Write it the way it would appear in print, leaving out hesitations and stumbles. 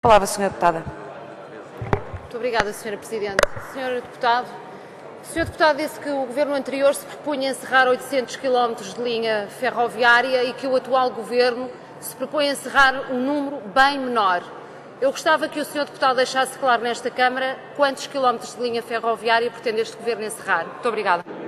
Palavra, Sra. Deputada. Muito obrigada, Sra. Presidente. Sr. Deputado disse que o Governo anterior se propunha encerrar 800 km de linha ferroviária e que o atual Governo se propõe a encerrar um número bem menor. Eu gostava que o Sr. Deputado deixasse claro nesta Câmara quantos quilómetros de linha ferroviária pretende este Governo encerrar. Muito obrigada.